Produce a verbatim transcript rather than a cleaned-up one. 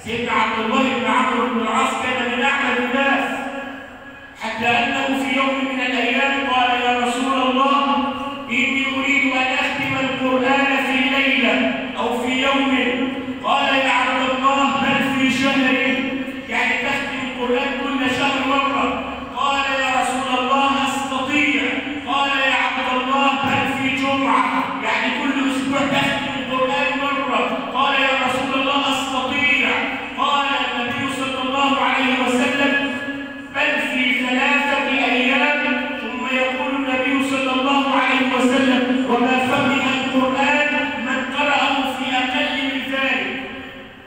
سيدنا عبد الله بن عمرو بن العاص كان من أعمل الناس، حتى أنه في يوم من الأيام قال